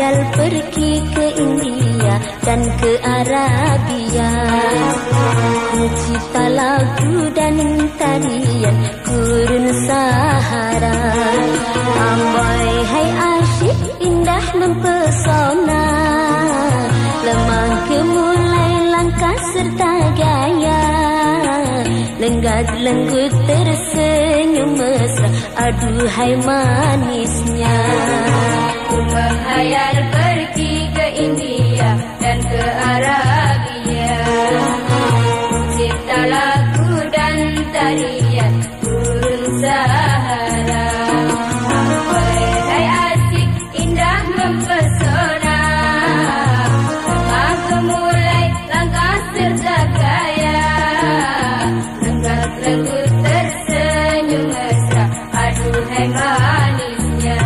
berhayal pergi ke India dan ke Arabia. Ku cipta lagu dan tarian gurun Sahara. Amboi hai asyik indah mempesona, lemah gemulai langkah serta gaya, lenggat lenggut tersenyum mesra, aduhai manisnya. Ku menghayal pergi ke India dan ke Arabia. Ku cipta lagu dan tarian gurun Sahara. Amboi asik indah mempesona, lemah gemulai langkah serta gaya, lenggat lenggut tersenyum mesra, aduhai manisnya.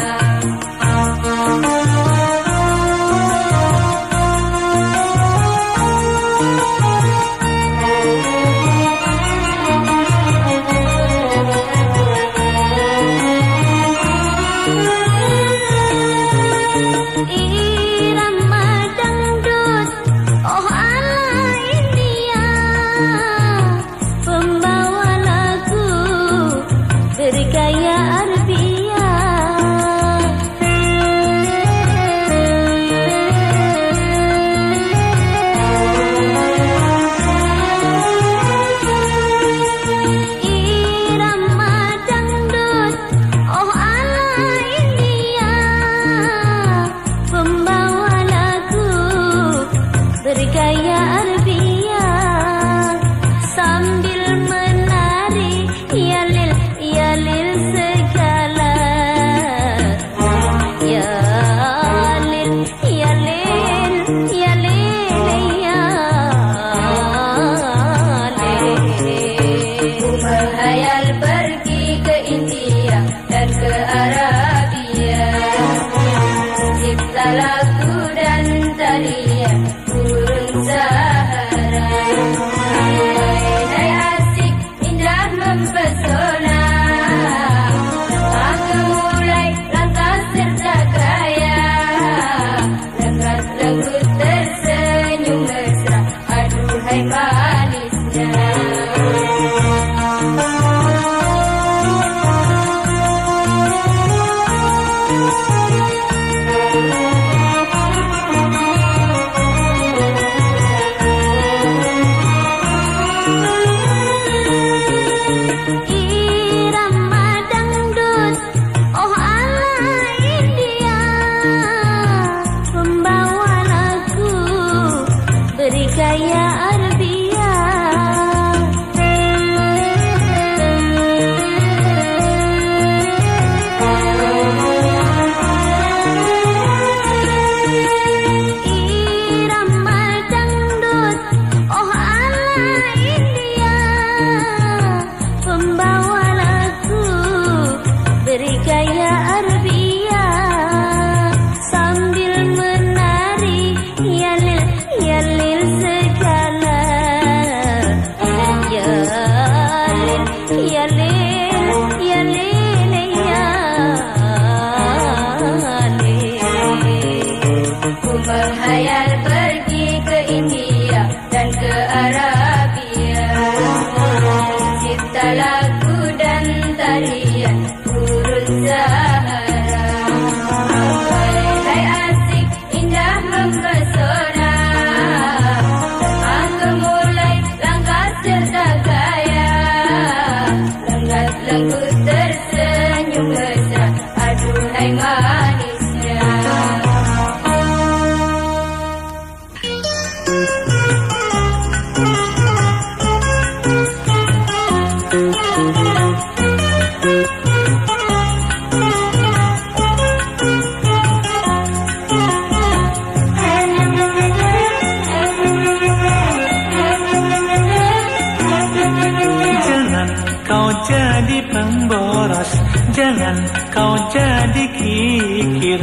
Jangan kau jadi kikir,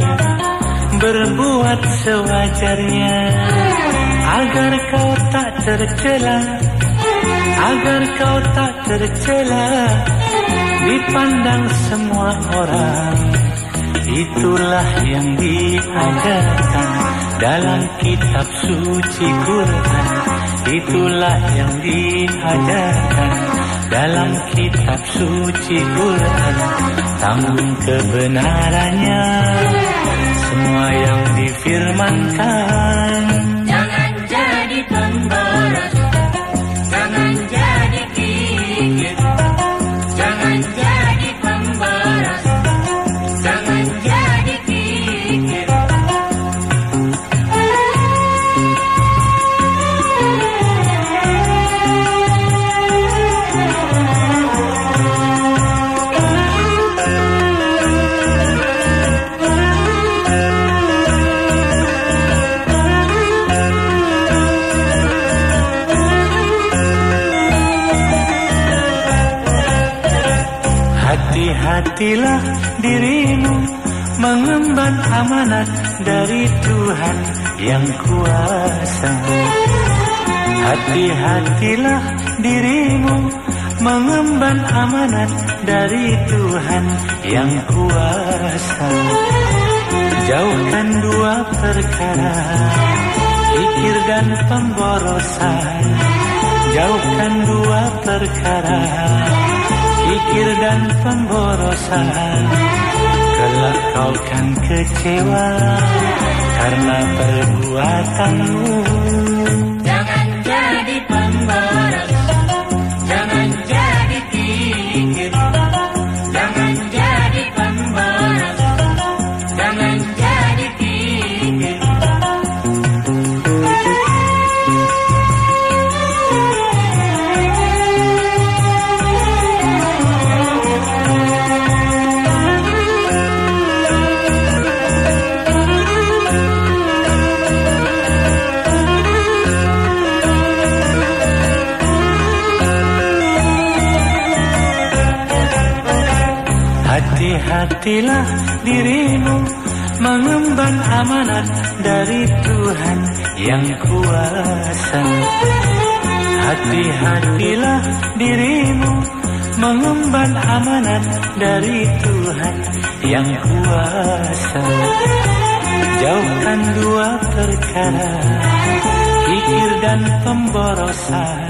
berbuat sewajarnya, agar kau tak tercela, agar kau tak tercela, dipandang semua orang. itulah yang diajarkan dalam kitab suci Quran. Itulah yang diajarkan dalam kitab suci Quran. Tanggung kebenarannya semua yang difirmankan. Jangan jadi pemboros, jangan jadi kikir. Jangan jadi pemboros, jangan jadi kikir. Hati-hatilah dirimu mengemban amanat dari Tuhan yang kuasa. Hati-hatilah dirimu mengemban amanat dari Tuhan yang kuasa. Jauhkan dua perkara, kikir dan pemborosan. Jauhkan dua perkara, kikir dan pemborosan. Kelak kau kan kecewa karena perbuatanmu. Jangan jadi pemboros, jangan jadi kikir. Jangan jadi pemboros, jangan jadi kikir. Hati-hatilah dirimu mengemban amanat dari Tuhan yang kuasa. Hati-hatilah dirimu mengemban amanat dari Tuhan yang kuasa. Jauhkan dua perkara, kikir dan pemborosan.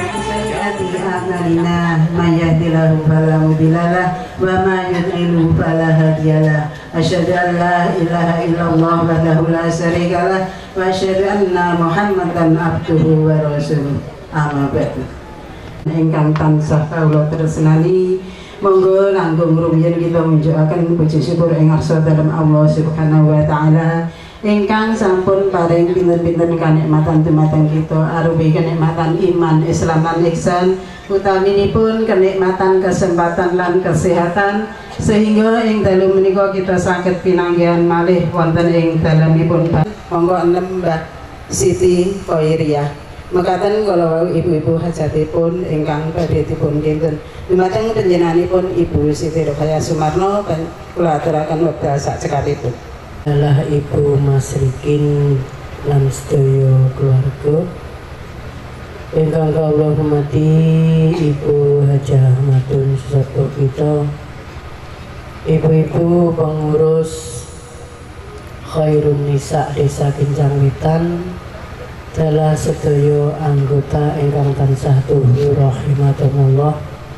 Man yahdihillahu fala mudhillalah wa man yudlilhu fala hadiyalah. Asyhadu an la ilaha illallah wahdahu la syarikalah wa asyhadu anna Muhammadan abduhu wa rasuluh. Amma ba'du. Ingkang tansah kawula tresnani, monggo langkung rumiyin kita munjukaken puji syukur ing ngarsa dalem Allah Subhanahu wa taala ingkang sampun paring pinten-pinten kanikmatan dumateng kita arupi kenikmatan iman, Islam lan ihsan, utaminipun kenikmatan kesempatan lan kesehatan, sehingga ing dalu menika kita saged pinanggihan malih wonten ing dalemipun. Monggo enem Mbah Siti Khoiriyah. Mekaten kala ibu-ibu hajatipun ingkang badhe dipun kinten dumateng panjenenganipun Ibu Siti Ruqayyah Sumarno kula aturaken wekdal sak cekapipun. Adalah Ibu Masrikin lan sedaya keluarga ingkang kawula hormati, Ibu Hajah Ahmadun Susato kita, ibu-ibu pengurus Khairun Nisa Desa Kincangwitan, dalah sedaya anggota ingkang tansah tuhu rahimakumullah.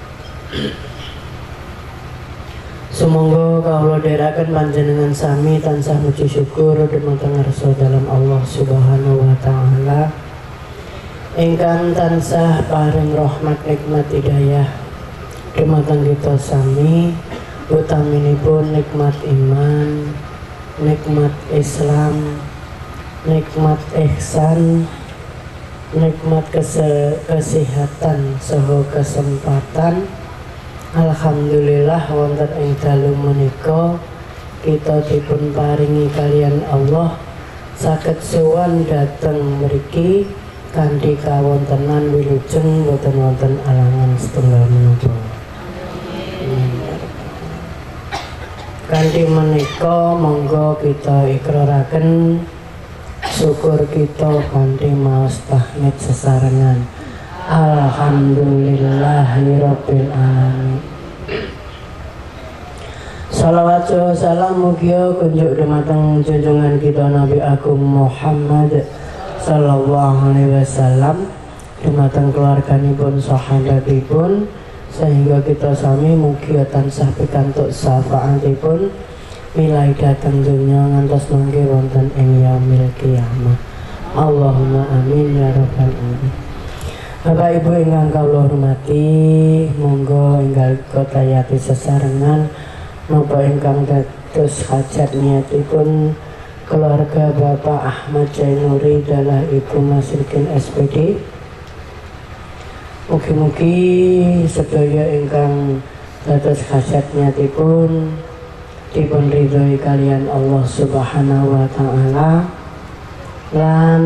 Sumangga kawula dherekaken panjenengan sami tansah muji syukur dumateng ngarsa dalam Allah Subhanahu wa taala ingkang tansah paring rahmat nikmat hidayah dumateng kita sami, utaminipun nikmat iman, nikmat Islam, nikmat ihsan, nikmat kesehatan saha kesempatan. Alhamdulillah wonten ing dalu menika kita dipun paringi kalian Allah saged sowan dhateng mriki kanthi kawontenan wilujeng boten wonten alangan setunggal menapa. Kanthi menika monggo kita ikraraken syukur kita kanthi maos tahmid sesarengan. Alhamdulillahirabbil alamin. Salawat salam mugia kunjuk dumateng junjungan kita Nabi Agung Muhammad sallallahu alaihi wasallam, dumateng keluarganipun sahabatipun, sehingga kita sami mugia tansah pikantuk syafaatipun milai dateng dunya ngantos mangke wonten ing yaumil qiyamah. Allahumma amin ya rabbal alamin. Bapak Ibu ingkang kawula hormati, monggo enggal kotayati sesarengan napa ingkang dados hajat niatipun keluarga Bapak Ahmad Jainuri dalah Ibu Masrikin SPD. Mugi-mugi sedaya ingkang dados hajat niatipun dipun ridhoi kalian Allah Subhanahu wa taala, lan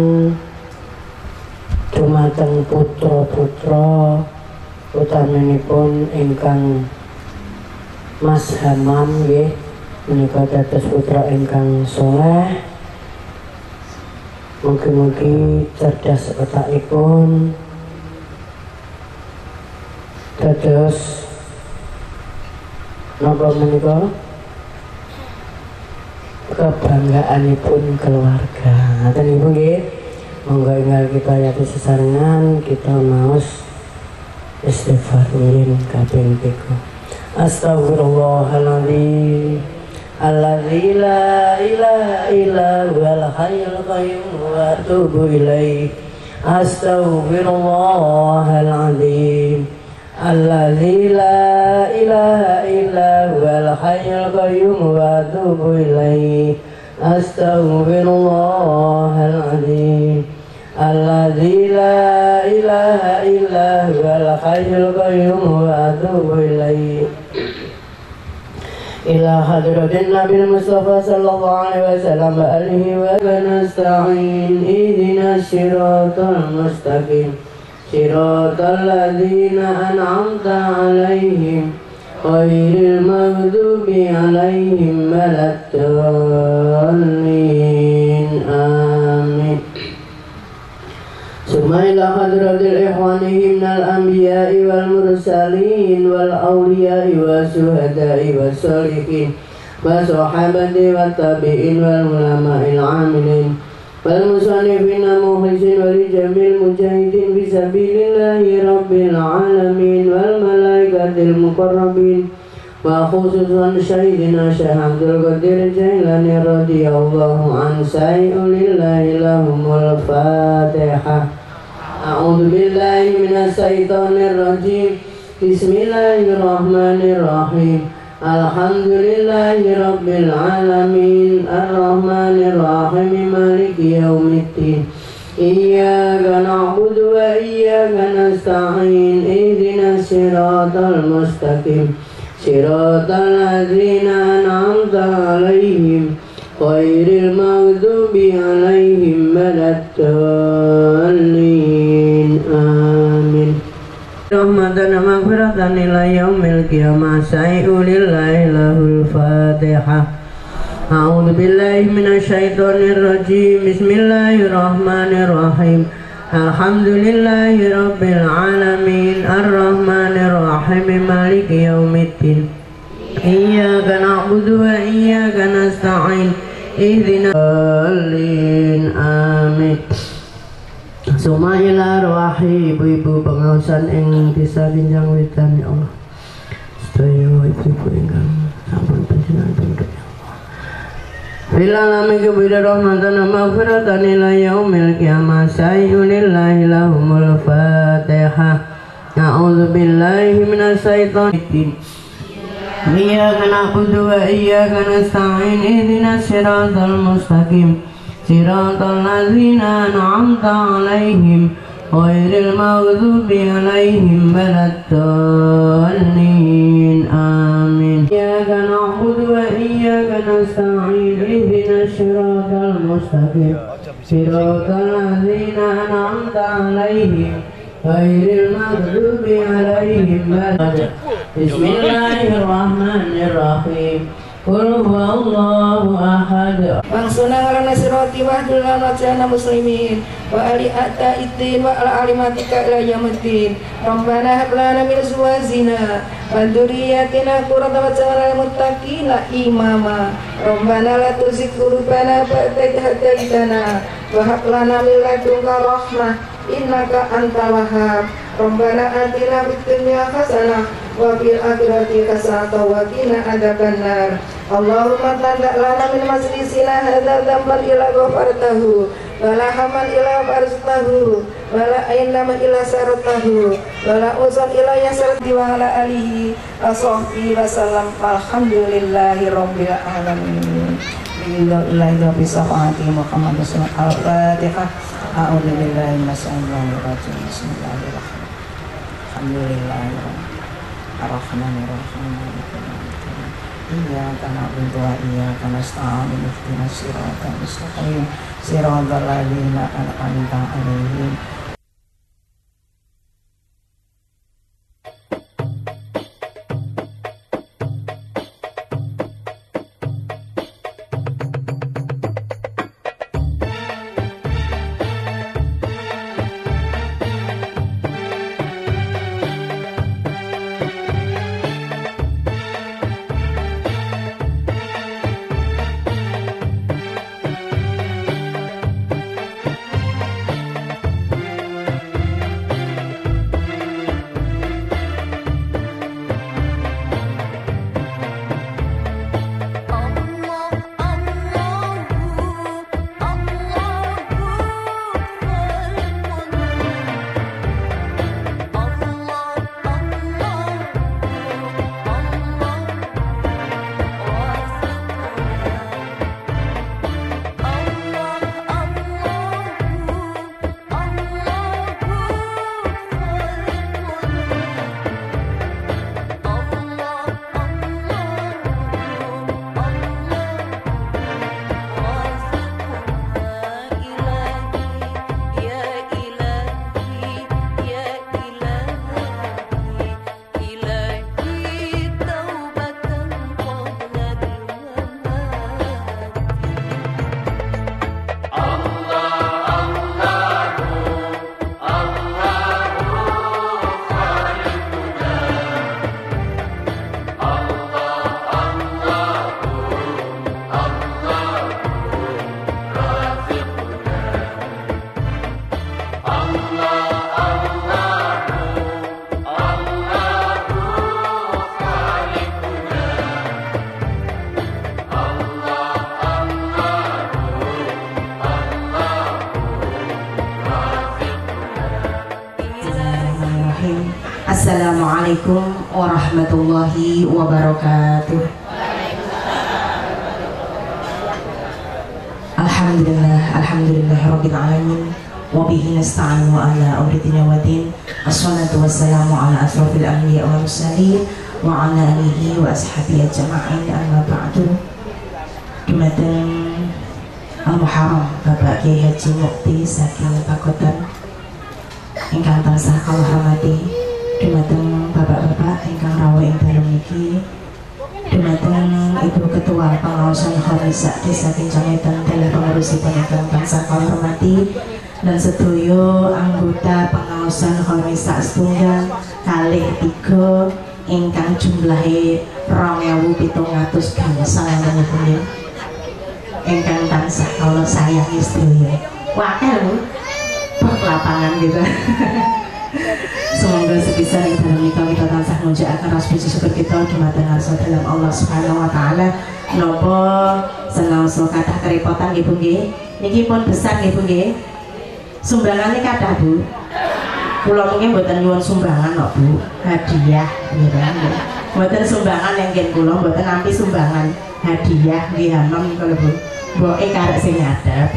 dumateng putra-putra utaminipun ingkang Mas Hamam nggih menika dados putra ingkang saleh. Mugi-mugi cerdas otakipun, dados napa menika kebanggaanipun keluarga. Ngaten Ibu nggih. Monggo enggal kita yati sesarengan, kita maos istighfar rin kaping 3. Astaghfirullahaladzim alladzi la ilaha illa huwal hayyul qayyum wa atubu ilaih. Astaghfirullahaladzim alladzi la ilaha illa huwal hayyul qayyum wa atubu ilaih. Astaghfirullahaladzim alladzi la ilaha illa huwal hayyul qayyum wa atubu ilaih. Ila hadratin Nabi Mustafa sallallahu alaihi wasallam wa alihi wa nasta'in ihdinas siratal mustaqim siratal ladzina an'amta alaihim ghairil maghdubi alaihim waladdallin. Amin. Summa ila hadratil ikhwanihi minal anbiya'i wal mursalin wal awliya'i wa syuhada'i wa sholihin wa sahabati wa tabi'in wal ulama'il amilin wal musannifina mukhlisin wa li jamil mujahidin fisabilillahi rabbil alamin wal malaikatil muqarrabin wa khususan syahidina Syekh Abdul Qadir Jailani radhiyallahu an sayyulillahi lahumul Fatihah. A'udzu billahi minas syaitonir rajim. Bismillahirrahmanirrahim. Alhamdulillahi rabbil alamin arrahmanir rahim maliki yaumiddin. Iyyaka na'budu wa iyyaka nasta'in ihdinas siratal mustaqim siratal ladzina an'amta 'alaihim ghairil maghdubi 'alaihim waladdallin. Amin. Rahmatan wa maghfiratan ila yaumil qiyamah sayyulillahi lahul Fatihah. A'udzu billahi minasy syaithanir rajim. Bismillahirrahmanirrahim. Alhamdulillahi rabbil alamin arrahmanir rahim maliki yaumiddin. Iyyaka na'budu wa iyyaka nasta'in ihdinas siratal. Amin. Suma ila arwahi ibu-ibu pengaosan ing desa Binjang Wetan ya Allah. Sedaya ibu-ibu ingkang sampun panjenengan penduduk ya Allah. Bila lami kebida rahmatan wa maghfiratan ila yaumil qiyamah sayyulillahi lahumul Fatihah. A'udzu billahi minasy syaithanir rajim. Iyyaka na'budu wa iyyaka nasta'in ihdinas siratal mustaqim siratal ladzina an'amta 'alaihim ghairil maghdubi 'alaihim waladdallin. Amin. Iyyaka na'budu wa iyyaka nasta'in ihdinas siratal mustaqim siratal ladzina an'amta 'alaihim ghairil maghdubi 'alaihim waladdallin. Bismillahirrahmanirrahim. Qul huwallahu ahad. Bangsuna ngarana sirati wahdul lanajana muslimin wa ali atta iddin wa ala alimatika ila yamuddin. Rabbana hab lana min azwajina wa dzurriyyatina qurrata a'yun lil muttaqina imama. Rabbana la tuzigh qulubana ba'da idh hadaytana wa hab lana min ladunka rahmah innaka antal wahhab. Rabbana atina fid dunya hasanah wa fil akhirati hasanah wa qina adzabannar. Allahumma tanda lana min majlisina hadza dzamban ila ghafartahu wa la haman ila farstahu wa la aynama ila saratahu wa la usan ila yasarti wa ala alihi wasahbihi wasallam. Alhamdulillahi rabbil alamin. Billahi wa bisafati Muhammad sallallahu al-Fatihah. A'udzu billahi minasyaitonir rajim. Bismillahirrahmanirrahim. Alhamdulillahirrahmanirrahim. Iyyaka na'budu wa iyyaka nasta'in ihdinas siratal mustaqim siratal ladzina an'amta 'alaihim. Assalamualaikum warahmatullahi wabarakatuh. Alhamdulillah rabbil alamin wa bihi nasta'inu ala umri dunya wa din. Assalatu wassalamu ala asrofil anbiya wal mursalin wa ala alihi wa ashabihi ajma'in, amma ba'du. Dumateng Al-Muharram Bapak Kiai Haji Mukti saking Pakotan ingkang tansah kawula hormati, dumateng bapak-bapak ingkang rawuh ing dalem niki, dumateng Ibu Ketua Pengawasan Khamisa Desa Kincangetan dalam pengurusipun ingkang tansah kawula hormati, dan sedaya anggota Pengawasan Khamisa setunggal kalih 3 ingkang jumlahe 2700 gangsal menika ingkang tansah kawula sayangi sedaya. Wakil lapangan gitu. Semoga sebisa yang dalam nikah kita tansah munjakaken ras puji syukur kita dumateng ngarsa dalam Allah Subhanahu wa taala. Napa senaosa kathah kerepotan nggih Bu nggih. Niki pun besar nggih Bu nggih. Sumbangane kathah Bu. Kula mungkin mboten nyuwun sumbangan kok Bu. Hadiah nggih nggih. Mboten sumbangan enggen kula mboten nampi sumbangan. Hadiah nggih anom kalau Bu. Mboke karek sing ngadep.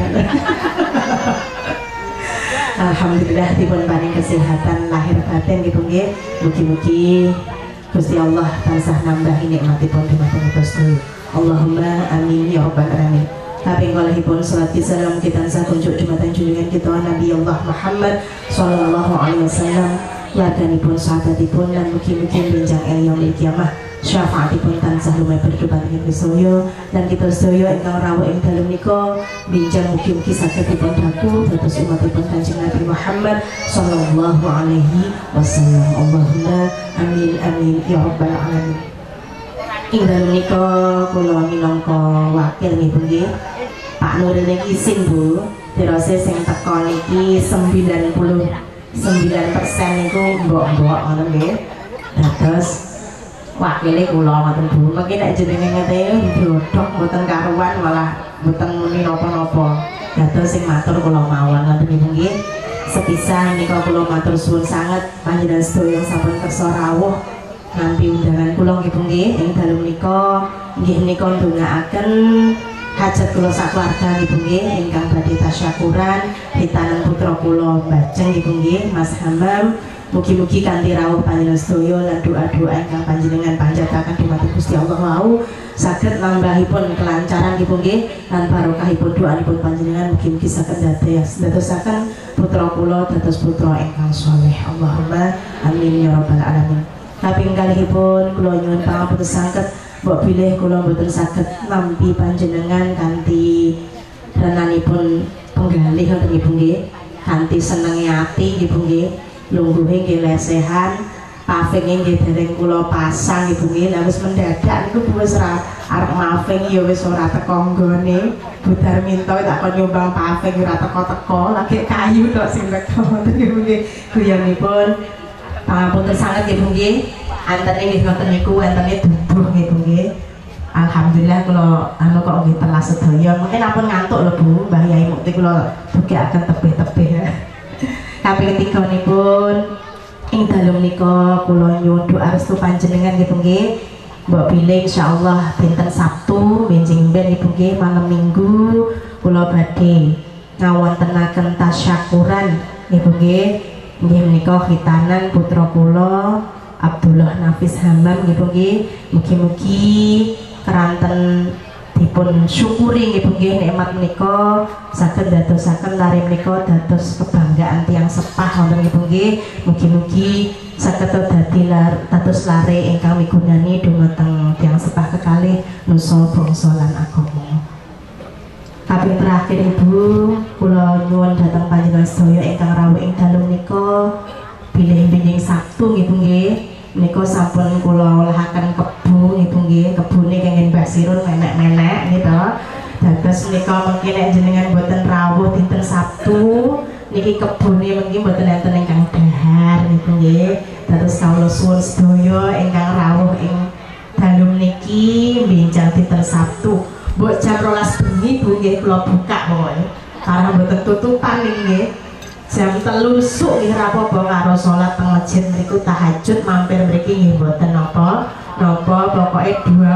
Alhamdulillah dipun paring kesehatan lahir batin nggih nggih. Mugi-mugi Gusti Allah tansah nambahi nikmatipun dumateng kita sedaya. Allahumma amin ya rabbal alamin. Kaping kalihipun salat salam kita tansah kunjuk dumateng junjungan kita Nabi Allah Muhammad sallallahu alaihi wasallam, keluarganipun, sahabatipun, lan mugi-mugi benjang el yaumil kiamah syafaatipun tansah lumeber dhumateng sedaya lan kita sedaya ingkang rawuh ing dalem nika binjang mugi-mugi saged dipun daku dados umatipun Kanjeng Nabi Muhammad sallallahu alaihi wasallam. Allahumma amin amin ya rabbal alamin. Ing dalem nika kula minangka wakil nggih Pak Nuril niki isin Bu, dirose sing teko niki 99% niku mbok-mbok ngono nggih. Dados wakile kula ngoten Bu. Mengki nek jenenge ngene ndrodok mboten karuan malah mboten muni napa-napa. Dados sing matur kula mawon ngoten nggih. Sepisan nika kula matur suwun sanget panjenengan sedaya sampun kersa rawuh nampi undangan kula nggih ing dalem nika nggih nika ndongaaken hajat kula sakeluarga nggih ingkang badhe tasyakuran ditanan putra kula Bajeng nggih Mas Hamam. Mugi-mugi kanthi rawuh panjenengan sedaya lan doa-doa ingkang panjenengan panjataken dumateng Gusti Allah wau saged nambahipun kelancaran nggih lan barokahipun doanipun panjenengan mugi-mugi saged dadosaken putra kula dados putra ingkang saleh. Allahumma amin ya rabbal alamin. Kaping kalihipun kula nyuwun pangapunten sanget mbok bilih kula mboten saged nampi panjenengan kanthi renanipun penggalih ngoten nggih kanthi senenge ati nggih lungguhe nggih lesehan paving nggih dereng kula pasang nggih lha wis mendadak niku wis arep paving ya wis ora teko nggone budar minta tak kon nyumbang paving ora teko-teko lagi kayu tok sing teko ngoten nggih guyanipun pangapunten sanget nggih antene nggih ngoten niku wentene duduh nggih alhamdulillah kula anu kok nggih telas sedaya mungkin ampun ngantuk lho Bu Mbah Yai mukti kula dugekaken tebih-tebih kaping tiganipun ing dalem nika kula nyuwun doa restu panjenengan nggih mbok bilih insyaallah dinten Sabtu benjing ben nggih malam Minggu kula badhe ngawontenaken tasyakuran nggih menika khitanan putra kula Abdullah Nafis Hamam nggih mugi-mugi keranten dipun syukuri nggih nikmat menika saged dadosaken lare menika dados kebanggaan tiyang sepah wonten nggih mugi-mugi saged dadi dados lare ingkang migunani dumateng tiyang sepah kekalih nusa bangsa lan agama. Kaping terakhir Ibu kula nyuwun dhateng panjenengan sedaya ingkang rawuh ing dalem nika bilih-bilih Sabtu nggih nika sampun kula olahaken kebo nggih kebune kenging Mbah Sirun menek-menek gitu. Dados nika mungkin nek jenengan boten rawuh dinten Sabtu niki kebune mungkin boten enten ingkang dahar nggih. Dados kawula suwun sedaya ingkang rawuh ing dalem niki bincang dinten Sabtu mbok jam 12 bengi Bu nggih kula buka pokoke karena boten tutupan nggih. Jam 3 esuk nggih ra apa-apa karo salat teng masjid mriku tahajud mampir mriki nggih mboten napa-napa pokoke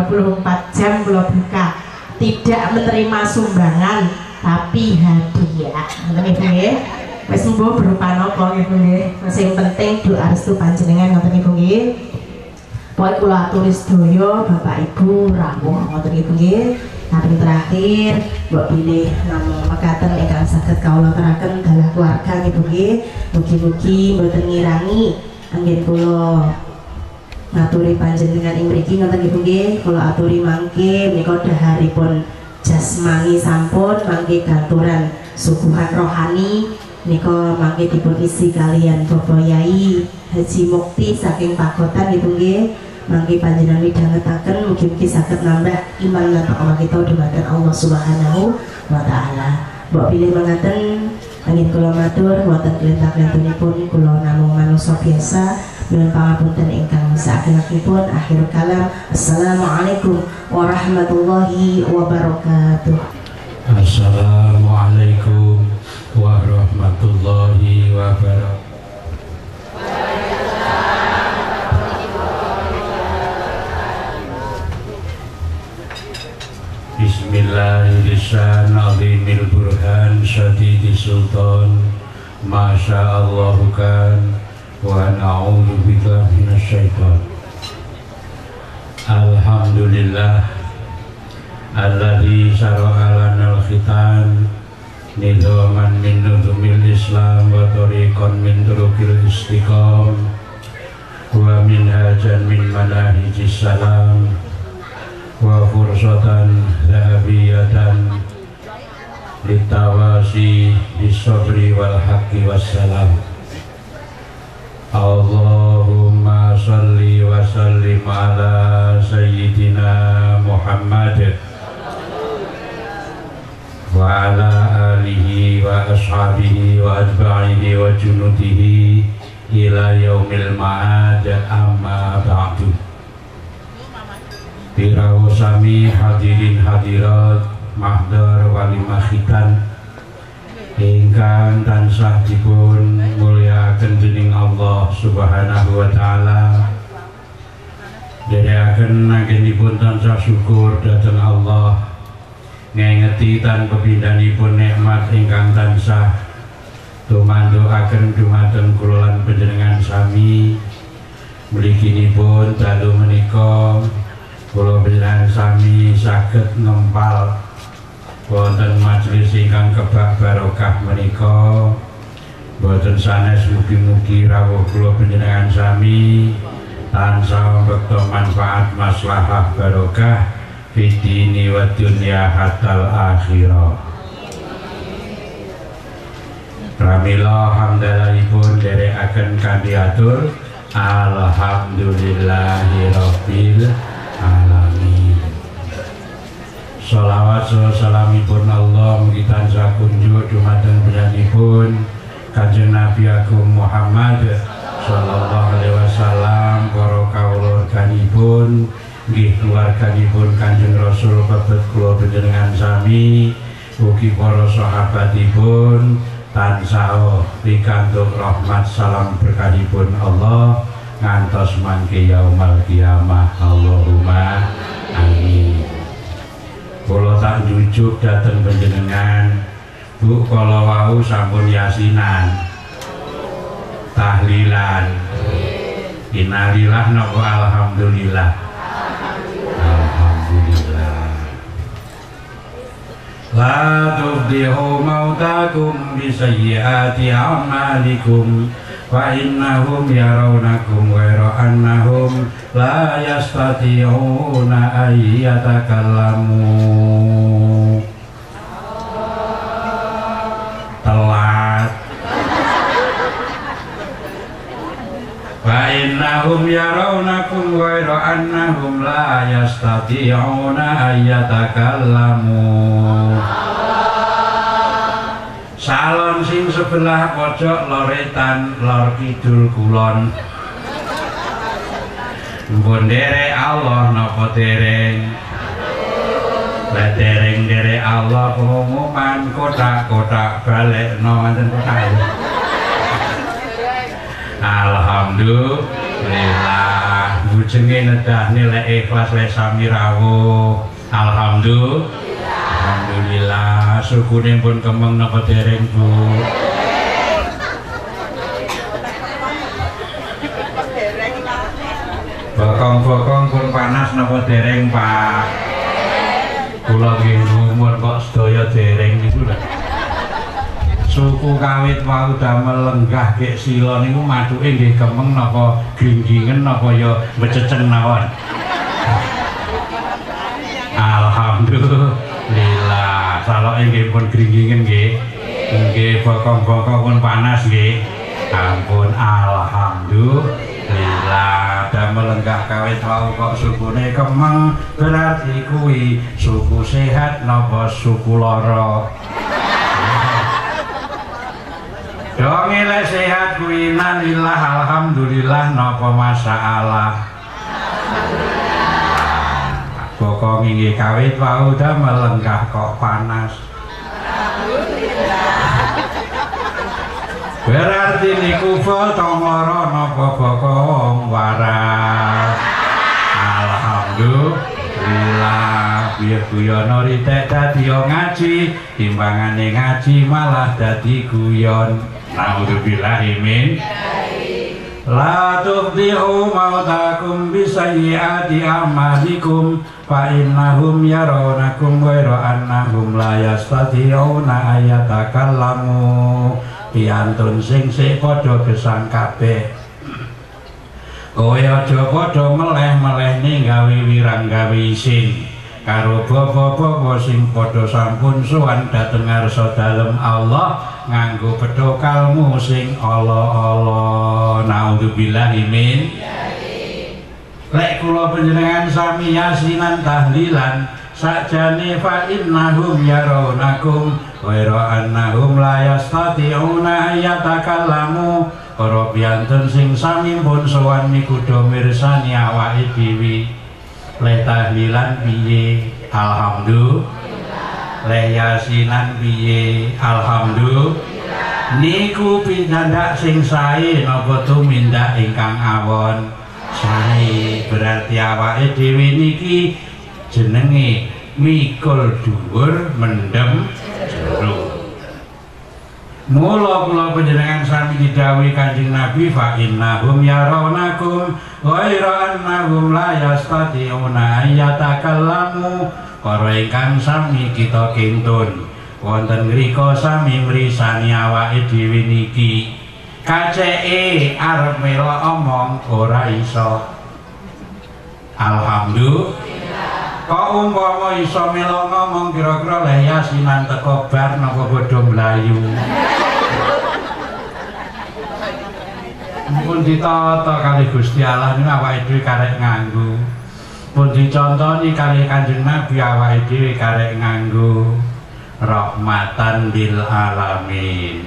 24 jam kula buka. Tidak menerima sumbangan tapi hadiah. Ngoten nggih. Wis mbuh berupa napa nggih. Sing penting doa restu panjenengan ngoten nggih. Pokoke kula aturi sedaya Bapak Ibu rawuh ngoten nggih. Kaping terakhir mbok pilih namung mekaten ingkang saged kawula aturaken dalah keluarga nggih mugi-mugi mboten ngirangi anggen kula ngaturi panjenengan ing mriki ngoten nggih kula aturi mangke menika daharipun jasmani sampun mangke gaturan suguhan rohani nika mangke dipun isi kalian Bapak Yai Haji Mukti saking Pagotan nggih mangke panjenengan midhangetaken mugi-mugi saged nambah iman lan takwa kita dhumateng Allah Subhanahu wa taala. Mbok pilih mangaten angin kula matur wonten klentah-klentunipun kula namung manungsa biasa nyuwun pangapunten ingkang saagengipun akhir kalam. Assalamualaikum warahmatullahi wabarakatuh. Assalamualaikum warahmatullahi wabarakatuh. Bismillahirrahmanirrahim. Burhan syadidi sultan Masya Allah kan wa na'udhu billah minasyaitan. Alhamdulillah alladzi syara'a lana al-khitan nidhaman min nuzumil islam wa tariqan min turuqil istiqam wa minhajan min manahijis salam wa fursatan zahabiyatan litawasi bisabri wal haqqi wassalam. Allahumma salli wa sallim ala sayyidina Muhammad wa ala alihi wa ashabihi wa atba'ihi wa junudihi ila yaumil ma'ad, amma ba'du. Pirawo sami hadirin hadirat mahdhar walimah khitan ingkang tansah dipun mulyakaken dening Allah Subhanahu wa taala. Dherekaken anggenipun tansah syukur dhateng Allah ngengeti tanpa pindhanipun nikmat ingkang tansah tumandukaken dumateng kula lan panjenengan sami. Mliginipun dalu menika kula panjenengan sami saged nempal wonten majelis ingkang kebak barokah menika. Boten sanes mugi-mugi rawuh kula panjenengan sami tansah mbekta manfaat maslahah barokah fidini wa dunya hatal akhirah. Pramila hamdalalipun dherekaken kanthi atur alhamdulillahirabbil alamin. Sholawat salamipun Allah mugi tansah kunjuk dumateng panjenenganipun Kanjeng Nabi Agung Muhammad sallallahu alaihi wasallam, para kawulurganipun, nggih keluarganipun Kanjeng Rasul pebet kula panjenengan sami, ugi para sahabatipun tansah pikantuk rahmat salam berkahipun Allah ngantos mangke yaumul qiyamah. Allahumma amin. Kula tak jujuk dateng panjenengan, Bu, kala wau sampun yasinan, tahlilan, innalillah napa alhamdulillah. Alhamdulillah. La tufdihu mautakum bisayyiati a'malikum fa innahum yarawnakum ghayra annahum la yastati'una ayyatakallamu. Telat. Fa innahum yarawnakum ghayra annahum la yastati'una ayyatakallamu. Salon sing sebelah pojok loretan lor kidul kulon, mbon derek Allah napa dereng? Lah dereng derek Allah pengumuman kotak-kotak balekno wonten kotak. Alhamdulillah, bujenge nedah nilai ikhlas le sami rawuh. Alhamdulillah. Alhamdulillah, sukune pun kemeng napa dereng, Bu? Bokong-bokong pun panas napa dereng, Pak? Kula nggih umur kok sedaya dereng niku lho. Suku kawit wau damel lenggah gek sila niku mathuke nggih kemeng napa gringgingen napa ya bececeng mawon. Alhamdulillah, saloke nggih pun gringgingen nggih. Nggih bokong-bokong pun panas nggih. Ampun, alhamdulillah. Damel lenggah kawit wau kok sukune kemeng, berarti kuwi suku sehat napa suku lara. Dong elek sehat kuwi nalillah alhamdulillah napa masalah. Bokong nggih kawit wau damel lenggah kok panas. Berarti niku foto mara napa bokong waras. Alhamdulillah, biar guyon ritek dadi ngaji, timbangane ngaji malah dadi guyon. Naudzubillahi min la tufdihu mautakum bisayyiati a'malikum fa innahum yarawnakum ghayra annahum la yastati'una ayatakallamu. Piantun sing sik padha gesang kabeh. Kowe aja padha meleh-melehne gawe wirang gawe isin karo bapa-bapa sing padha sampun sowan dhateng ngarsa dalem Allah nganggo pedhokalmu sing ala-ala. Naudzubillahi min lek kula panjenengan sami yasinan tahlilan sakjane fa innahum yarawnakum ghaira annahum la yastati'una ayatakallamu. Para piantun sing sami pun sowan niku do mirsani awake dhewe. Le tahlilan piye? Alhamdulillah. Le yasinan piye? Alhamdulillah. Niku pinandak sing sae napa tumindak ingkang awon sae. Berarti awake dhewe niki jenenge mikul dhuwur mendem jero. Mula kula panjenengan sami didhawuhi Kanjeng Nabi fa innahum yarawnakum ghaira annahum la yastati'una ayatakallamu. Para ingkang sami kita kintun wonten mrika sami mrisani awake dhewe niki kaceke arep melo omong ora iso. Alhamdulillah. Kok umpama iso melo ngomong kira-kira le yasinan teko bar napa bodho mlayu. Pun ditata kali Gusti Allah niku awake dhewe karek nganggo. Pun dicontoni kali Kanjeng Nabi awake dhewe karek nganggo rahmatan lil alamin.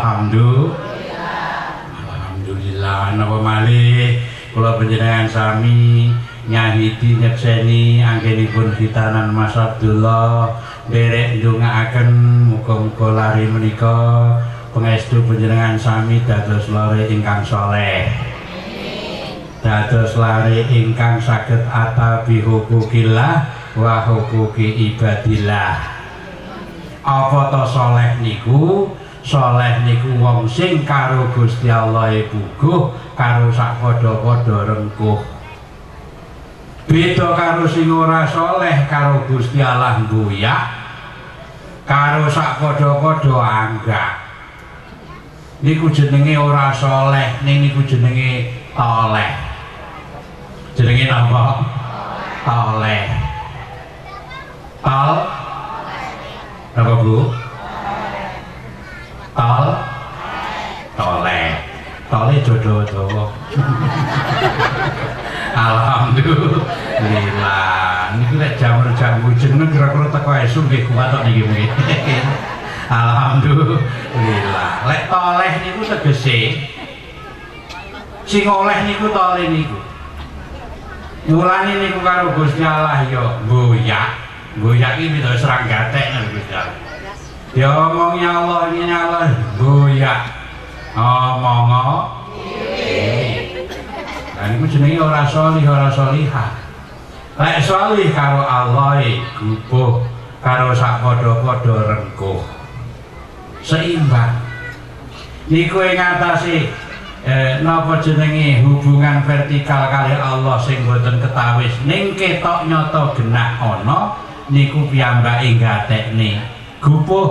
Alhamdulillah. Napa malih kula panjenengan sami nyahidi nyekseni anggenipun khitanan Mas Abdullah derek ndongaaken muga-muga lari menika pangestu panjenengan sami dados lare ingkang saleh. Dados lare ingkang saged atabi hukukillah wa hukuki ibadillah. Apa to saleh niku? Saleh niku wong sing karo Gusti Allah puguh karo sak padha-padha rengkuh. Beda karo sing ora saleh karo Gusti Allah mbuyak karo sak padha-padha anggak. Niku jenenge ora saleh, ning niku jenenge toleh. Jenenge napa? Toleh. Tol. Napa Bu? Tol. Toleh. Toleh jodoh-jodoh. Alhamdulillah. Niki lek jamur-jamur hujan kira-kira teko esuk nggih kuat tok niki mungkin. Alhamdulillah. Lek toleh niku tegese sing oleh niku toleh niku. Mulane niku karo Gusti Allah ya mboyak. Mboyak iki bisa serang gatek karo Gusti Allah. Ya omong ya Allah ngene Allah mboyak. Omong nah niku jenenge ora sholih ora sholihah. Lek sholih karo Allah gubuh karo sak padha-padha rengkuh. Seimbang. Niku ing ngatasi napa jenenge hubungan vertikal kali Allah sing boten ketawis ning ketok nyata genah ana niku piyambake gatekne gupuh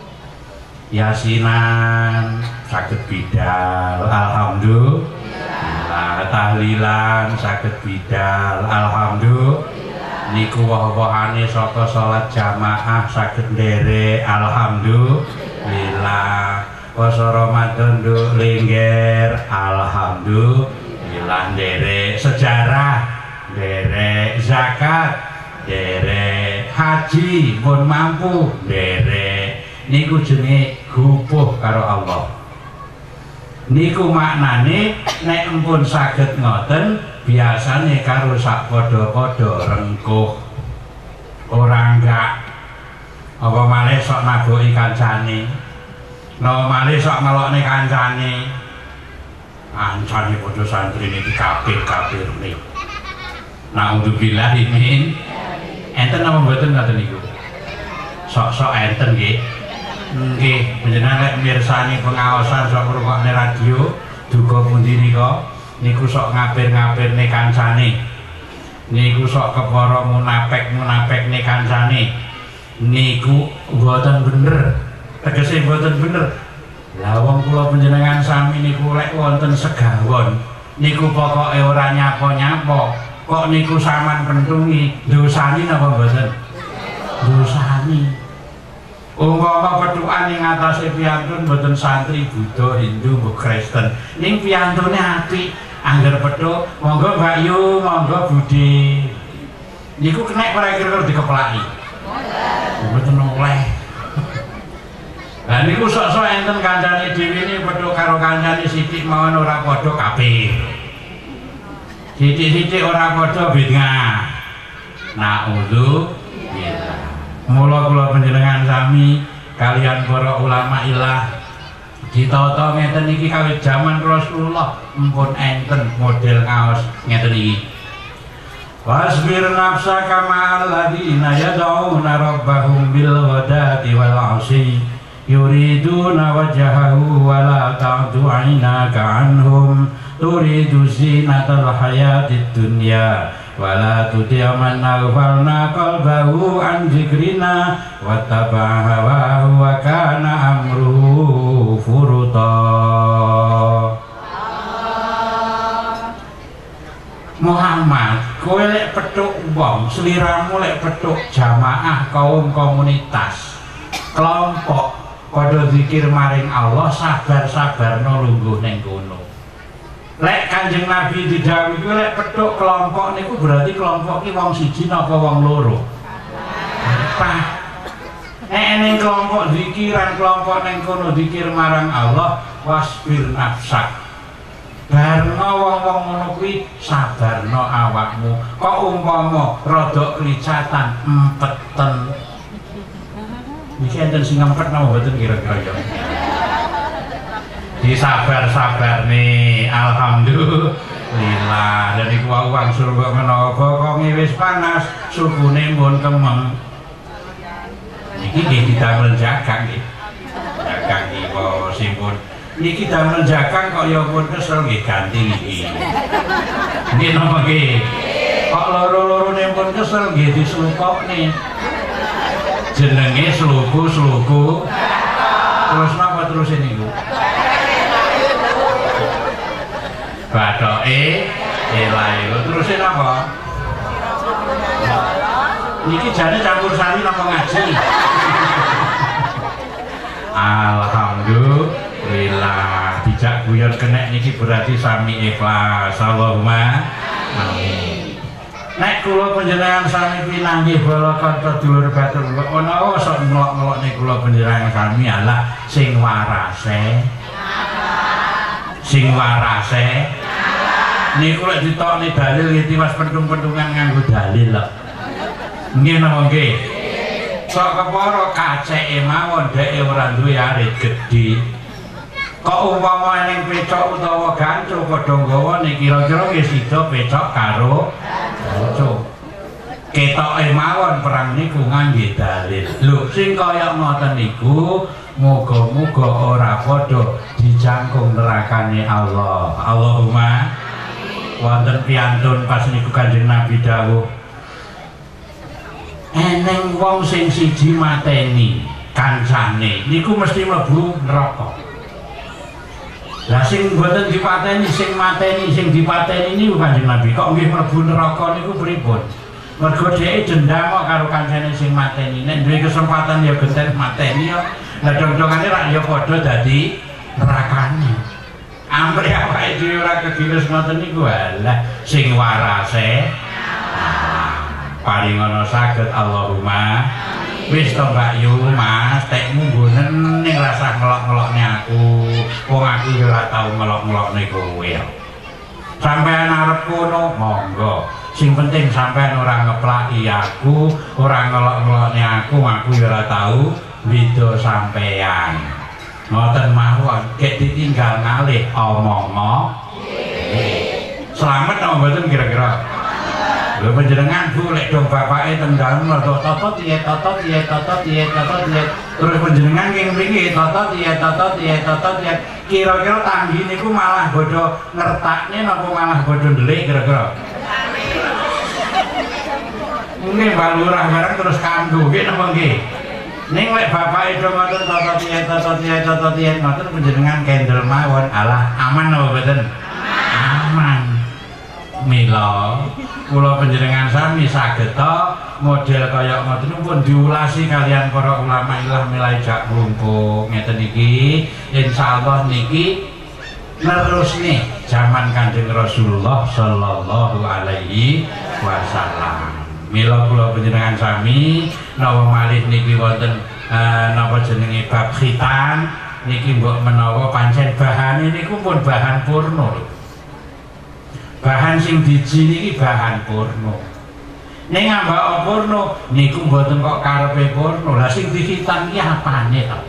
yasinan saged bidal alhamdulillah tahlilan saged bidal alhamdulillah niku woh-wohane saka salat jamaah saged nderek alhamdulillah poso Ramadan nduk lengger alhamdulillah nderek sejarah nderek zakat nderek haji pun mampu nderek niku jenenge gupuh karo Allah. Niku maknane nek empun saged ngoten biasane karo sak padha-padha rengkuh ora enggak apa malih sok naboki kancane. No malih sok melokne kancane. Kancane padha santri niki kafir nih. Naudzubillah min. Enten apa mboten ngoten niku? Sok-sok enten nggih. Nggih, panjenengan lek mirsani pengaosan sok ngrungokne radio duka pundi nika niku sok ngapir-ngapirne kancane. Niku sok kepara munafik-munafikne kancane. Niku mboten bener. Tegese mboten bener. Lah wong kula panjenengan sami niku lek wonten segawon niku pokoke ora nyapa-nyapa. Kok niku sampean pentungi dosani napa mboten? Dosani. Umpama pethukan ing atase piantun mboten santri Buddha, Hindu, mbok Kristen. Ning piantune apik, angger pethuk, monggo Mbak Yu, monggo Budi. Niku kena ora kira-kira dikeplaki. Mboten oleh. Lah niku sok-sok enten kancane dhewe ini pethuk karo kancane sithik mawon ora padha kafir. Sithik-sithik ora padha bid'ah. Na'udzubillah. Mula kula panjenengan sami kalian para ulama ilah ditata ngeten iki kawit jaman Rasulullah empun enten model kaos ngeten iki. Wasbir nafsaka ma'al ladzina yad'una rabbahum bil ghadati wal 'ashyi yuriduna wajhahu wa la ta'du 'ainaka 'anhum turidu zinatal hayatid dunya wala tuti' man aghfalna qalbahu an dzikrina wattaba'a hawahu wa kana amruhu furuta. Muhammad, kowe lek pethuk wong, sliramu lek pethuk jamaah kaum komunitas kelompok padha zikir maring Allah, sabar-sabarno lungguh ning kono. Lek Kanjeng Nabi didhawuhi lek pethuk kelompok niku berarti kelompok ki wong siji napa wong loro? Apa? Ning kelompok zikiran, kelompok ning kono zikir marang Allah, wasbir nafsak. Barno wong-wong ngono kuwi sabarno awakmu. Kok umpama rada klicatan empeten. Iki enten sing ngempet napa mboten kira-kira ya? Disabar-sabar nih, alhamdulillah. Dan iku wong surga menapa kok wis panas, sukune mun kemeng. Iki nggih didamel jagang nggih. Jagang iki simpun. Niki damel jagang kok ya pun kesel nggih ganti niki. Nggih napa nggih? Kok loro-lorone pun kesel nggih dislukokne. Jenenge sluku-sluku. Terus napa terus niku? Bathoke elae. Terus napa? Niki jane campur sari napa ngaji? Alhamdulillah, dijak guyon kenek niki berarti sami ikhlas. Allahumma amin. Nek kula panjenengan sami pinanggih bala kanca dulur batur ana sok ngelok-ngelok nek kula panjenengan sami Allah sing warase. Sing warase. Niku lek ditokne dalil nggih tiwas pentung-pentungan nganggo dalil lho. Nggih napa nggih? Sok kepara kaceke mawon dheke ora duwe arit gedhe. Kok umpama ning pecok utawa gancu padha nggawa ning kira-kira wis sida pecok karo gancu. Ketoke mawon perang niku ngangge dalil. Lho sing kaya ngoten niku muga-muga ora padha dijangkung nerakane Allah. Allahumma wonten piantun pas niku Kanjeng Nabi dawuh eneng wong sing siji mateni kancane niku mesti mlebu neraka. Lah sing mboten dipateni sing mateni sing dipateni niku Kanjeng Nabi kok nggih mlebu neraka niku pripun? Mergo dheke dendam karo kancane sing mateni. Nek duwe kesempatan ya genten mateni ya. Lah dong-dongane rak ya padha dadi nerakane. Ampre awake dhewe ora kegiles ngoten niku alah sing warase paringono saged Allahumma. Wis to Mbak Yu Mas, tekmu mbonen ning rasah ngelok-ngelokne aku. Wong aku ya ora tau ngelok-ngelokne kowe. Sampeyan arep kono monggo. Sing penting sampeyan ora ngeplaki aku, ora ngelok-ngelokne aku ya ora tau beda sampeyan. Ngoten mawon, kek ditinggal ngalih omong-omong. Selamat apa mboten kira-kira? Lho panjenengan Bu lek dong bapake tendang totot tiye terus panjenengan king mriki totot tiye kira-kira tanggi niku malah bodho ngertakne napa malah bodho ndelik kira-kira. Mungkin Mbak Lurah bareng terus kanggo nggih napa nggih. Ning lek bapake do ngoten totot tiye ngoten panjenengan kendel mawon alah aman napa mboten? Aman. aman. Mila kula panjenengan sami saged model kaya ngoten pun diulasi kalian para ulama ilah milai jak mlumpuk ngeten iki. Insyaallah niki nerusne zaman Kanjeng Rasulullah sallallahu alaihi wasallam. Mila kula panjenengan sami nawa malih niki wonten napa jenenge bab khitan niki mbok menawa pancen bahane niku pun bahan porno. Bahan sing diji niki bahan porno. Ning ambak porno niku mboten kok karepe porno. Lah sing dikhitan iki apane to?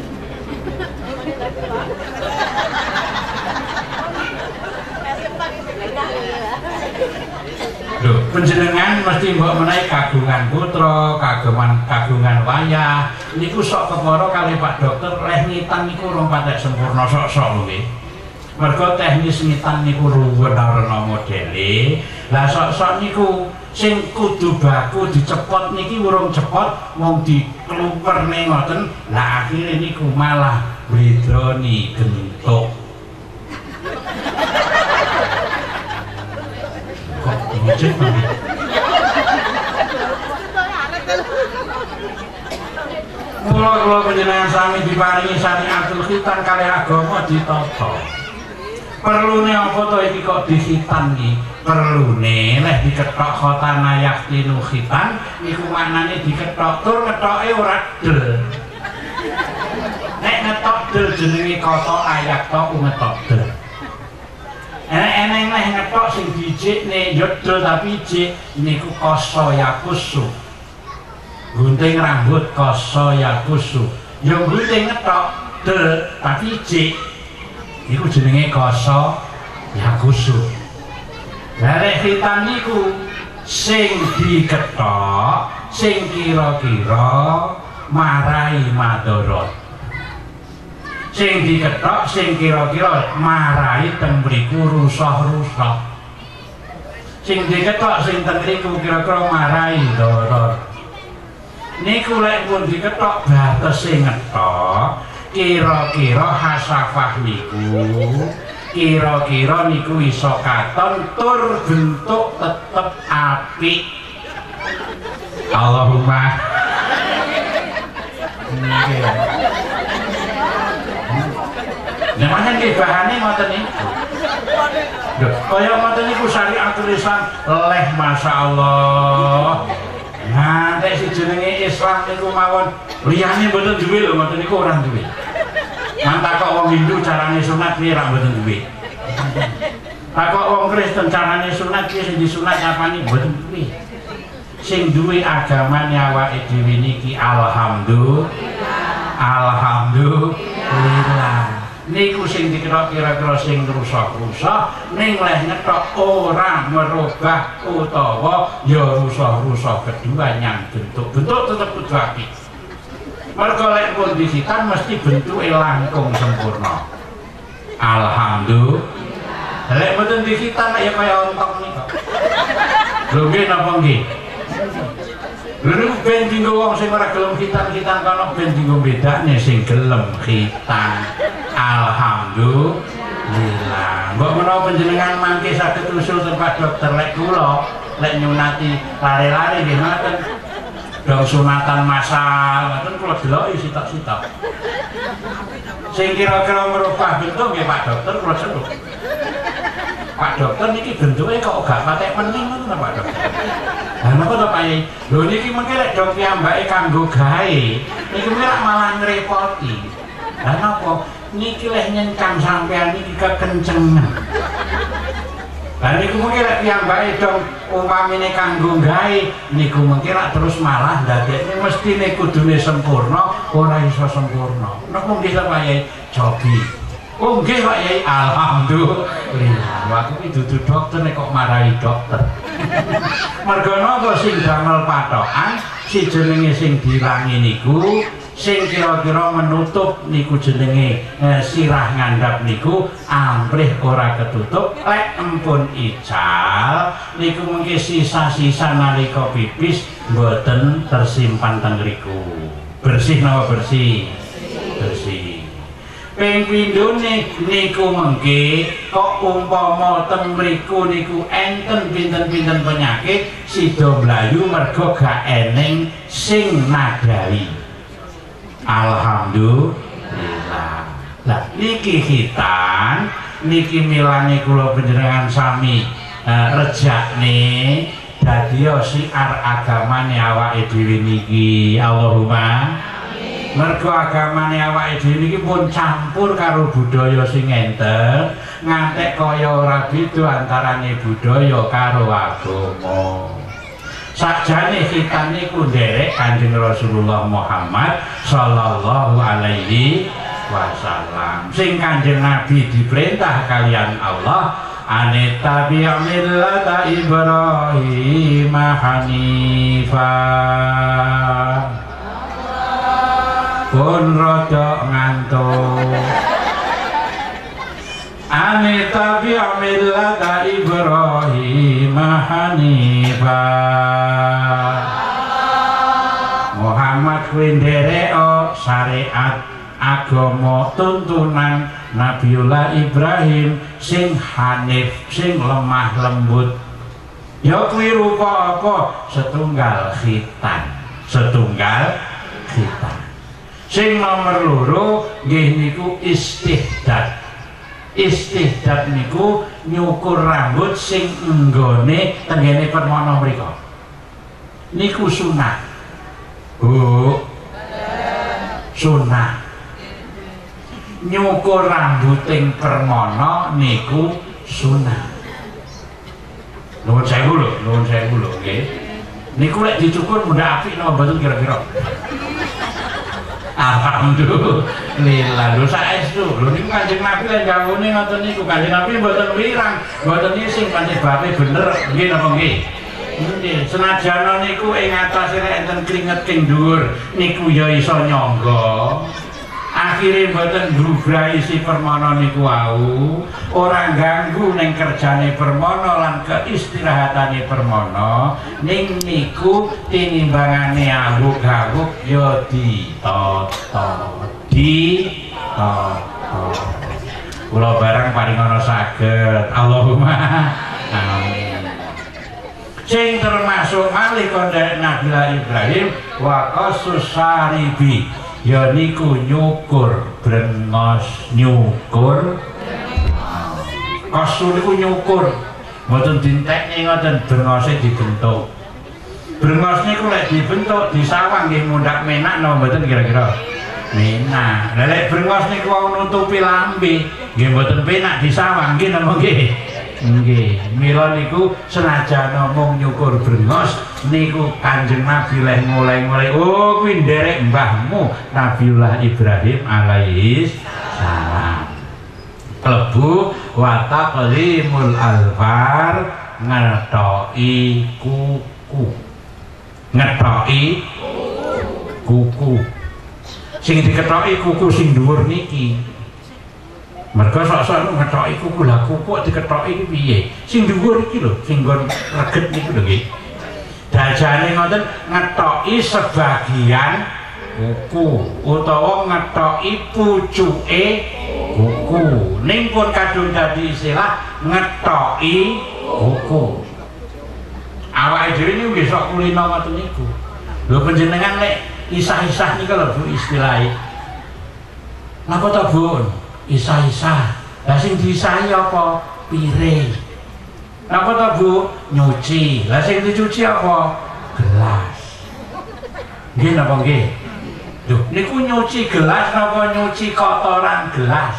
Lho, panjenengan mesti mbok menawi kagungan putra, kagungan wayah. Niku sok kepara kali Pak Dokter leh ngitan niku urung patek sempurna sok-sok lho nggih. Mergo teknis ngitan niku ruwen-ruwen modele. Lah sok-sok niku sing kudu baku dicepot niki urung cepot wong diklumperne ngoten. Lah akhire niku malah bledroni gentuk. Kok ngecek banget. Kula panjenengan sami diparingi syariatul khitan kalih agama ditata. Perlune apa to iki kok dikhitan iki? Perlune nek dikethok khotana yaktinu khitan iku maknane dikethok tur ngetoke ora del. Nek ngetok del jenenge kata ayak to ngetok del. Eneng neh ngetok sing dijikne yo del tapi jik niku koso yakusu. Gunting rambut koso yakusu. Yo gunting ngetok del tapi jik iku jenenge koso yakusu. Larek khitan niku sing dikethok sing kira-kira marai madarat. Sing dikethok sing kira-kira marai teng mriku rusak-rusak. Sing dikethok sing teng mriku kira-kira marai darat. Niku lek pun dikethok batese ngetok kira-kira hasafah niku kira-kira niku iso katon tur bentuk tetep apik. Allahumma namanya nggih bahane ngoten niku. Lho, kaya ngoten niku syariatul Islam leh masyaallah. Nah, nek si jenenge Islam niku mawon liyane mboten duwe lho, ngoten niku ora duwe. Mantak kok wong Hindu carane sunat piye ra mboten duwe. Takok wong Kristen carane sunat piye sing disunat apane mboten duwe. Sing duwe agamane awake dhewe niki alhamdulillah. Alhamdulillah. Niku sing dikira-kira sing rusak-rusak ning leh ngetok ora merubah utawa ya rusak-rusak kedua yang bentuk tetep kudu apik. Mergo lek pun dikhitan mesti bentuke langkung sempurna. Alhamdulillah. Lek mboten dikhitan ya kaya ontok niku. Lho nggih napa nggih? Lha ben dinggo wong sing ora gelem khitan-khitan kono ben dinggo bedane sing gelem khitan. Alhamdulillah. Mbok menawa panjenengan mangke saged usul teng Pak Dokter lek kula lek nyunati lare-lare nggih ngoten. Dong sunatan massal ngoten kula deloki sitok-sitok. Sing kira-kira merubah bentuk nggih Pak Dokter kula celuk. Pak Dokter niki bentuke kok gak patek pening ngoten Pak Dokter. Lah napa to Pak Yai? Lho niki mengke lek dong piyambake kanggo gawe, niki malah ngrepoti. Lah napa? Niki leh nyencang sampean niki kekencengan. Lah niku mengke lek piyambake dong umpamine kanggo gawe, niku mengke terus malah ndadekne mestine kudune sempurna, ora iso sempurna. Napa nggih Pak Yai? Jogi. Oh nggih Pak Yai, alhamdulillah. Aku iki dudu dokter nek kok marahi dokter. Mergo napa sing damel patokan si jenenge sing dilangi niku sing kira-kira menutup niku jenenge sirah ngandhap niku amprih ora ketutup lek empun ical niku mengke sisa-sisa nalika pipis mboten tersimpan teng mriku. Bersih napa bersih? Bersih. Ping pindhone niku mengke kok umpama teng mriku niku enten pinten-pinten penyakit sida mlayu mergo gak eneng sing nadai. Alhamdulillah. Lah niki khitan niki milane kula panjenengan sami rejakne dadi siar agamane awake dhewe niki. Allahumma mergo agamane awake dhewe niki pun campur karo budaya sing enten ngantek kaya ora beda antarane budaya karo agama. Sakjane kita niku nderek Kanjeng Rasulullah Muhammad sallallahu alaihi wasallam. Sing Kanjeng Nabi diperintah kalian Allah anitabi' millata Ibrahim hanifa. Pun rada ngantuk. Anitabi' millata Ibrahim hanifa. Muhammad kuwi nderek syariat agama tuntunan Nabiullah Ibrahim sing hanif, sing lemah lembut. Ya kuwi rupa apa? Setunggal khitan. Setunggal khitan. Sing nomor loro nggih niku istihdad. Istihdad niku nyukur rambut sing enggone tenggene permana mriko. Niku sunah. Bu. Sunah. Nyukur rambuting permana niku sunah. Nuwun sewu lho nggih. Niku lek dicukur mudah apik napa mboten kira-kira? Alhamdulillah lho saestu. Lho niku Kanjeng Nabi lek gawone ngoten niku Kanjeng Nabi mboten wirang, mboten ising pancen bape bener nggih napa nggih? Nggih, senajan niku ing atase nek enten kringet ing dhuwur niku ya iso nyangga. Akhirnya mboten ngrubrahi si permana niku wau, ora ganggu ning kerjane permana lan keistirahatane permana, ning niku tinimbangane awuk-awuk ya ditata. Kula bareng paringana saged. Allahumma amin. Sing termasuk malih kondhek Nabiullah Ibrahim wa qasus saribi. Ya niku nyukur brengos, nyukur kosul niku nyukur mboten dintekne ngoten brengose dibentuk. Brengos niku lek dibentuk disawang nggih mundhak menak napa mboten kira-kira? Menak. Lah lek brengos niku wau nutupi lambe nggih mboten penak disawang nggih napa nggih? Nggih. Mila niku senajan mung nyukur brengos niku Kanjeng Nabi leh mulai-mulai oh kuwi nderek mbahmu Nabiullah Ibrahim alaihi salam. Klebu wa taqlimul alfar ngethoki kuku. Ngethoki kuku. Sing dikethoki kuku sing dhuwur niki. Mergo sok-sok ngethoki kuku lah kuku dikethoki iki piye? Sing dhuwur iki lho, sing nggon reget niku lho nggih. Dajane ngoten ngethoki sebagian kuku utawa ngethoki pucuke kuku. Ning pun kadung dadi istilah ngethoki kuku. Awake dhewe niku nggih sok kulino ngoten niku. Lho panjenengan lek isah-isah niku lho Bu istilahe. Napa ta Bu? Isah-isah. Lah sing diisahi apa? Piring. Napa ta Bu? Nyuci. Lah sing dicuci apa? Gelas. Nggih napa nggih? Duh, niku nyuci gelas napa nyuci kotoran gelas?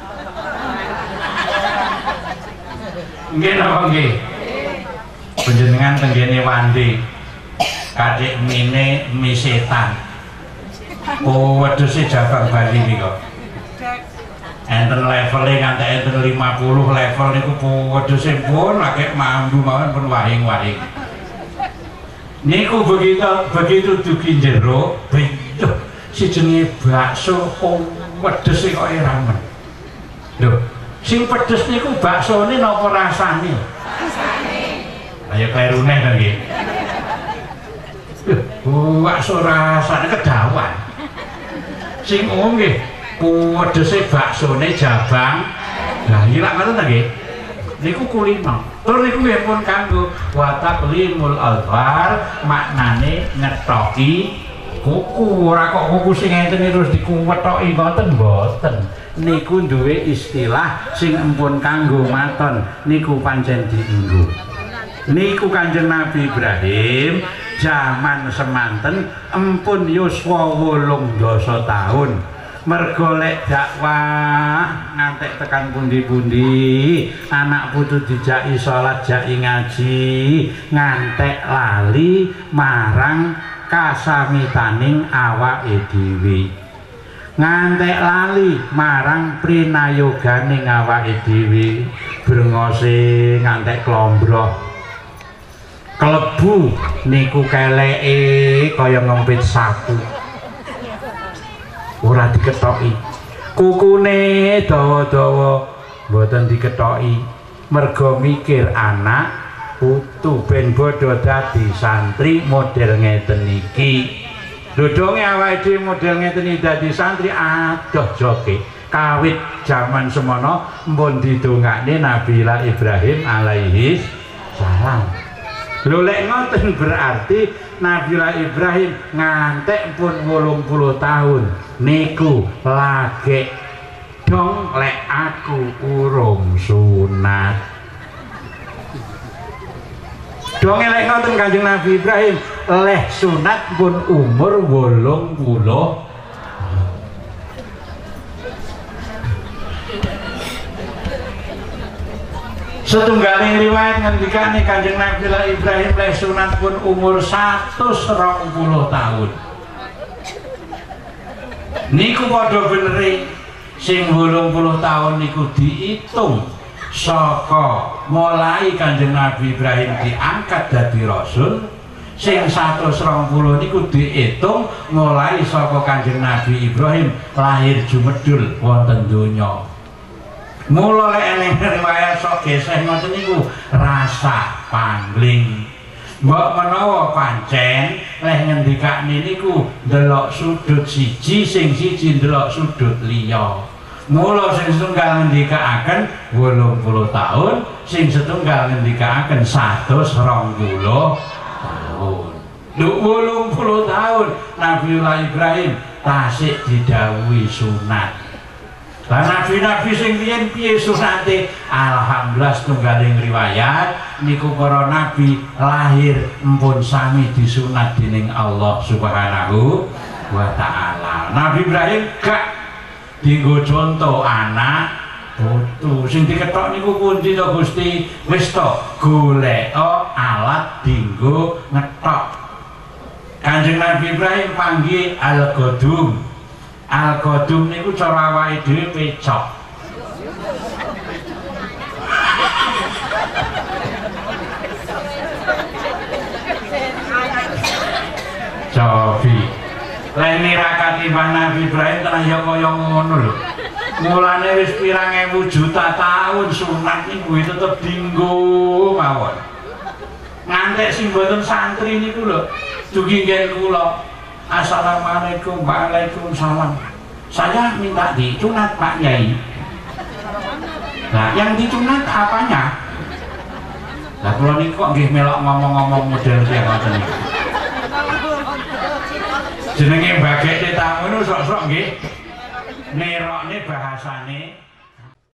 Nggih napa nggih? Panjenengan tenggene wandi kadek mine mi setan. Oh, wedhuse Jabang Bali nika. Enten levelnya nganti enten 50 level niku wedhus pun lagi mambu mawon pun wahing-wahing. Niku begitu dugi jero, begitu si jenenge bakso wedhus kok ramen. Lho, sing pedes niku baksone napa rasane? Rasane. Ayo kleru neh to nggih. Bakso rasane kedawan. Sing umum nggih Wedhuse baksone jabang. Lah ilang ngoten ta nggih? Niku kulino. Tur niku nggih pun kanggo wa taqlimul alfar, maknane ngetoki kuku. Ora kok kuku sing ngenten terus dikuwetoki ngoten mboten. Niku duwe istilah sing empun kanggo maton niku pancen dienggo. Niku Kanjeng Nabi Ibrahim zaman semanten empun yuswa 18 tahun. Mergo lek dakwah ngantek tekan pundi-pundi anak putu dijaki salat jaki ngaji ngantek lali marang kasamitaning awake dhewe, ngantek lali marang prinayoganing awake dhewe, brengose ngantek klombroh klebu niku keleke kaya ngempit sapu. Ora diketoki, kukune dawa-dawa mboten diketoki, mergo mikir anak putu ben bodho dadi santri model ngeten iki. Dodonge awake dhewe model ngeten iki dadi santri adoh joke. Kawit jaman semono mpun didongakne Nabiullah Ibrahim alaihi salam. Lho lek ngoten berarti Nabiullah Ibrahim ngantek pun 80 tahun niku lagi dong lek aku urung sunat. Dong lek ngoten Kanjeng Nabi Ibrahim leh sunat pun umur 80. Setunggaling riwayat ngendikane Kanjeng Nabiullah Ibrahim leh sunat pun umur 120 tahun. Niku padha beneri sing 80 tahun niku diitung saka mulai Kanjeng Nabi Ibrahim diangkat dadi rasul, sing 120 niku diitung mulai saka Kanjeng Nabi Ibrahim lahir jumedul wonten donya. Mula lek eneng riwayat sok geseh ngoten niku rasa pangling. Mbok menawa pancen leh ngendikane niku ndelok sudut siji sing siji ndelok sudut liya. Mula sing setunggal ngendikaken 80 tahun, sing setunggal ngendikaken 120 tahun. 80 tahun Nabiullah Ibrahim tasik didhawuhi sunat. Lah nabi-nabi sing riyen piye sunate? Alhamdulillah setunggaling riwayat niku para nabi lahir empun sami disunat dening Allah Subhanahu wa taala. Nabi Ibrahim gak dienggo contoh anak putu sing diketok niku pundi to Gusti? Wis to golek alat dienggo ngetok. Kanjeng Nabi Ibrahim panggih al-qadum. Al-qadum niku cara awake dhewe pecok. Cobi. Lene rakati Nabi Ibrahim tenan ya kaya ngono lho. Mulane wis pirang ewu juta tahun sunat niku tetep dienggo mawon. Ngantek sing mboten santri niku lho, dugi ngen kula. Assalamualaikum, waalaikumsalam. Saya minta disunat Pak Yai. Nah, yang disunat apanya? Lah kula niku kok nggih melok ngomong-ngomong model kaya ngoten niku. Jenenge bageke tamu niku sok-sok nggih nerokne bahasane